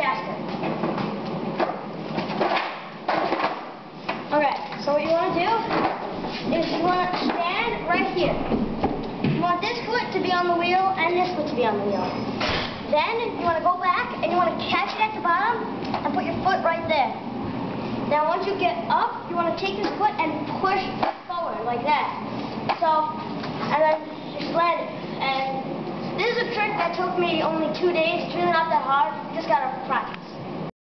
Casper. Okay, so what you want to do is you want to stand right here. You want this foot to be on the wheel and this foot to be on the wheel. Then you want to go back and you want to catch it at the bottom and put your foot right there. Now once you get up, you want to take this foot and push forward like that. So, and then just land it. And this is a trick that took me only 2 days. It's really not that hard. You just gotta practice.